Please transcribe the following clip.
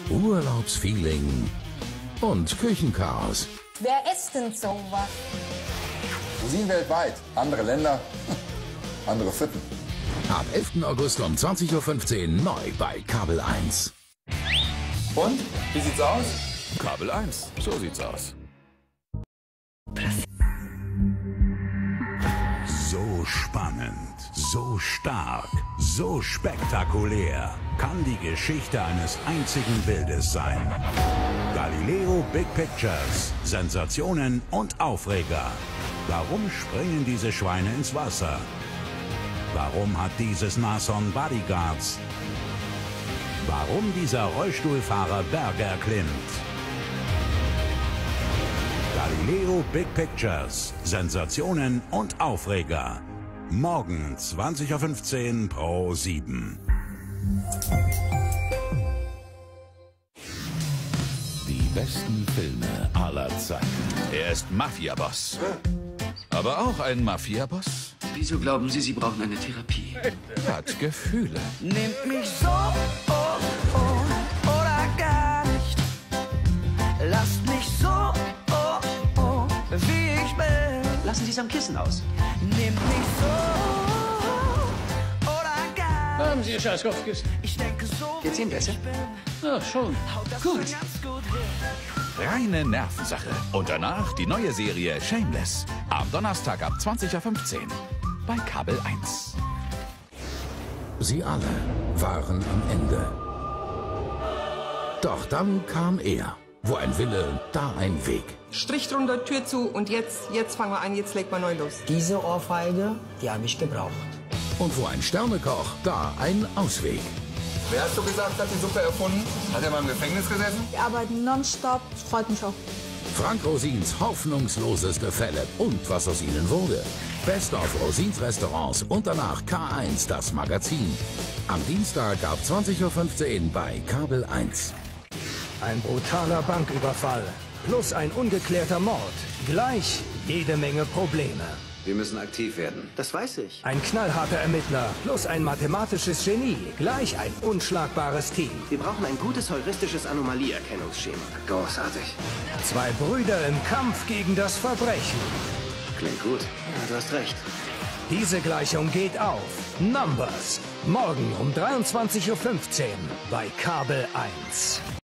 Urlaubsfeeling und Küchenchaos. Wer isst denn sowas? Cuisine weltweit, andere Länder, andere Sitten. Ab 11. August um 20:15 Uhr neu bei Kabel 1. Und? Wie sieht's aus? Kabel 1, so sieht's aus. So spannend, so stark, so spektakulär kann die Geschichte eines einzigen Bildes sein. Galileo Big Pictures, Sensationen und Aufreger. Warum springen diese Schweine ins Wasser? Warum hat dieses Nashorn Bodyguards? Warum dieser Rollstuhlfahrer Berge erklimmt? Galileo Big Pictures, Sensationen und Aufreger. Morgen 20:15 Uhr Pro 7. Die besten Filme aller Zeiten. Er ist Mafia-Boss. Aber auch ein Mafia-Boss Wieso glauben Sie, Sie brauchen eine Therapie? hat Gefühle. Nehmt mich so oder gar nicht. Lasst mich so wie ich bin. Lassen Sie es am Kissen aus. Nehmt mich so oder gar nicht. Haben Sie Ihr scheiß Kopfkissen? Ich denke so. Geht's Ihnen besser? Ja, schon. Gut. Gut. Reine Nervensache. Und danach die neue Serie Shameless. Am Donnerstag ab 20:15 Uhr bei Kabel 1. Sie alle waren am Ende. Doch dann kam er. Wo ein Wille, da ein Weg. Strich drunter, Tür zu und jetzt fangen wir an, jetzt legt man neu los. Diese Ohrfeige, die habe ich gebraucht. Und wo ein Sternekoch, da ein Ausweg. Wer hast du gesagt, hat die Suppe erfunden? Hat er mal im Gefängnis gesessen? Wir arbeiten nonstop, freut mich auch. Frank Rosins hoffnungsloseste Fälle und was aus ihnen wurde. Best of Rosins Restaurants und danach K1, das Magazin. Am Dienstag ab 20:15 Uhr bei Kabel 1. Ein brutaler Banküberfall plus ein ungeklärter Mord. Gleich jede Menge Probleme. Wir müssen aktiv werden. Das weiß ich. Ein knallharter Ermittler plus ein mathematisches Genie. Gleich ein unschlagbares Team. Wir brauchen ein gutes heuristisches Anomalieerkennungsschema. Großartig. Zwei Brüder im Kampf gegen das Verbrechen. Klingt gut. Ja, du hast recht. Diese Gleichung geht auf. Numbers. Morgen um 23:15 Uhr bei Kabel 1.